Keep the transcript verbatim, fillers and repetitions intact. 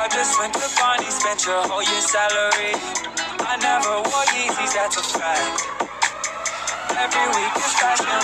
I just went to Barney, spent your whole year's salary. I never wore Yeezys, that's a fact. Every week is fashion